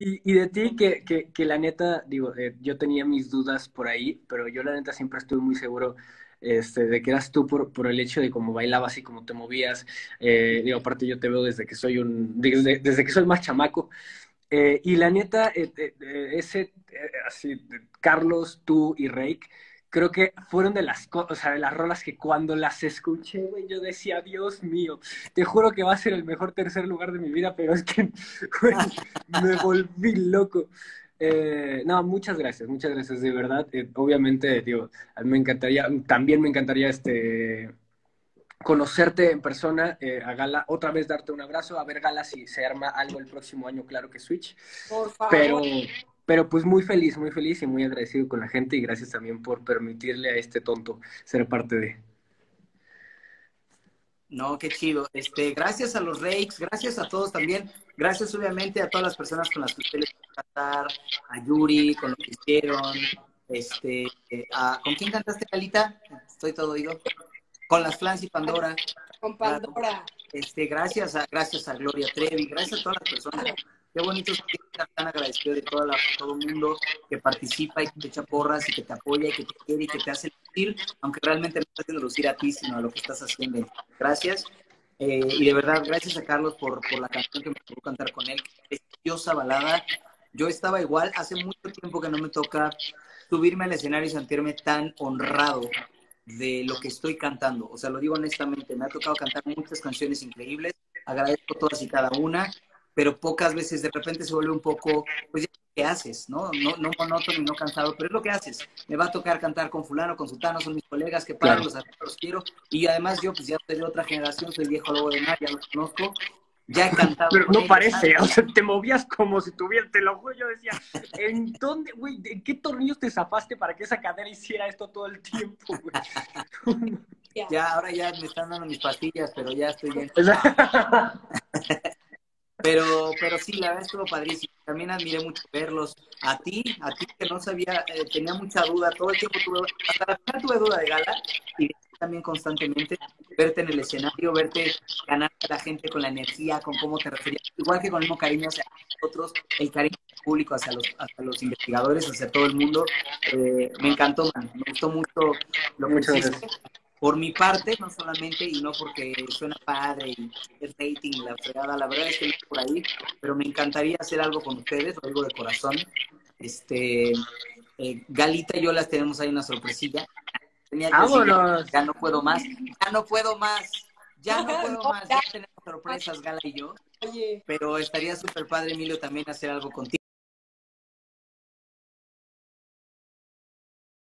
Y de ti, que la neta, digo, yo tenía mis dudas por ahí, pero yo la neta siempre estuve muy seguro de que eras tú por el hecho de cómo bailabas y cómo te movías. Digo, aparte yo te veo desde que soy más chamaco. Y la neta, así, Carlos, tú y Reik, creo que fueron o sea, de las rolas que cuando las escuché, güey, yo decía, Dios mío, te juro que va a ser el mejor tercer lugar de mi vida, pero es que, güey, me volví loco. No, muchas gracias, de verdad. Obviamente, digo, a mí me encantaría, también me encantaría conocerte en persona, a Gala, otra vez darte un abrazo, a ver Gala si se arma algo el próximo año, claro que Switch, Por pero, favor. pero pues muy feliz y muy agradecido con la gente y gracias también por permitirle a este tonto ser parte de... No, qué chido. Gracias a los Rakes, gracias a todos también. Gracias obviamente a todas las personas con las que ustedes cantar, a Yuri, con lo que hicieron. ¿Con quién cantaste, Calita? Estoy todo oído. Con las Flans y Pandora. Con Claro. Pandora. Gracias a Gloria Trevi, gracias a todas las personas. Qué bonito estar tan agradecido de todo el mundo que participa y que te echa porras y que te apoya y que te quiere y que te hace lucir, aunque realmente no te hace lucir a ti, sino a lo que estás haciendo. Gracias. Y de verdad, gracias a Carlos por la canción que me tocó cantar con él. Preciosa balada. Yo estaba igual, hace mucho tiempo que no me toca subirme al escenario y sentirme tan honrado de lo que estoy cantando. O sea, lo digo honestamente, me ha tocado cantar muchas canciones increíbles, agradezco todas y cada una, pero pocas veces de repente se vuelve un poco, pues ya ¿qué haces? No monótono y no cansado, pero es lo que haces. Me va a tocar cantar con fulano, con sultano, son mis colegas, que padre, Claro. los quiero. Y además yo, pues ya soy de otra generación, soy viejo lobo de mar, ya los conozco. Ya he cantado Pero con no ellos parece, o antes. sea, te movías como si tuvieras, te lo juro, yo decía, ¿en dónde, güey, en qué tornillos te zafaste para que esa cadera hiciera esto todo el tiempo, güey? Ya. Ya, ahora ya me están dando mis pastillas, pero ya estoy bien. O sea, Pero sí, la verdad estuvo padrísimo. También admiré mucho verlos. A ti que no sabía, tenía mucha duda, todo el tiempo tuve, hasta la final tuve duda de Gala, y de ti también constantemente, verte en el escenario, verte ganar a la gente con la energía, con cómo te referías, igual que con el mismo cariño hacia nosotros, el cariño del público hacia los investigadores, hacia todo el mundo. Me encantó, man. Me gustó mucho lo que muchas hiciste. gracias. Por mi parte, no solamente, y no porque suena padre y el rating y la fregada, la verdad es que no por ahí, pero me encantaría hacer algo con ustedes, lo digo de corazón. Galita y yo las tenemos ahí una sorpresilla. Tenía que decir, Vámonos. ya no puedo más, ya no puedo más, ya no puedo No, más, ya. ya tenemos sorpresas, Gala y yo, Oye. pero estaría súper padre, Emilio, también hacer algo contigo.